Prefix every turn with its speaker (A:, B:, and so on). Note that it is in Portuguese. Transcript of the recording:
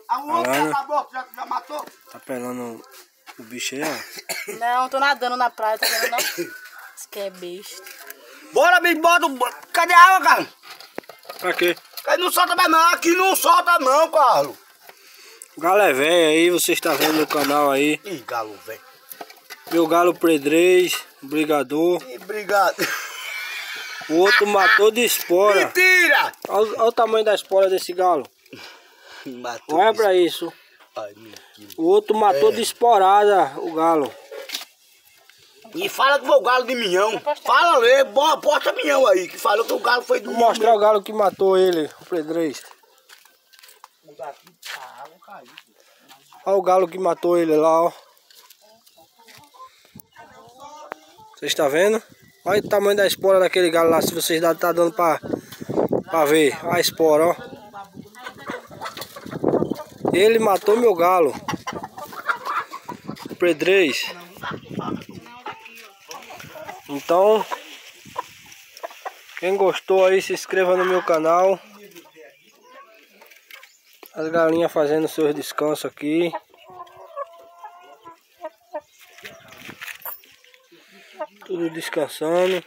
A: A um outro já tá morto, já matou?
B: Tá pelando o bicho aí, ó.
C: Não, tô nadando na praia, tá vendo não? Isso que é besta.
A: Bora, bicho, bota. Cadê a água, Carlos?
B: Pra quê?
A: Aí não solta mais não, aqui não solta não, Carlos.
B: O galo é velho aí, você está vendo no canal aí.
A: Ih, galo, velho.
B: Meu galo predrez, brigador.
A: Ih, obrigado.
B: O outro matou de espora.
A: Mentira!
B: Olha o tamanho da espora desse galo.
A: Matou.
B: Olha pra isso.
A: Ai, mentira.
B: O outro matou de esporada o galo.
A: E fala que foi o galo de Minhão. Fala ali, posta Minhão aí, que falou que o galo foi do
B: Vou mostrar o galo que matou ele, o predrez. Olha o galo que matou ele lá, ó. Vocês estão vendo? Olha o tamanho da espora daquele galo lá, se vocês tá dando pra ver. Olha a espora, ó. Ele matou meu galo. O predrez. Então, quem gostou aí, se inscreva no meu canal. As galinhas fazendo seus descansos aqui. Tudo descansando.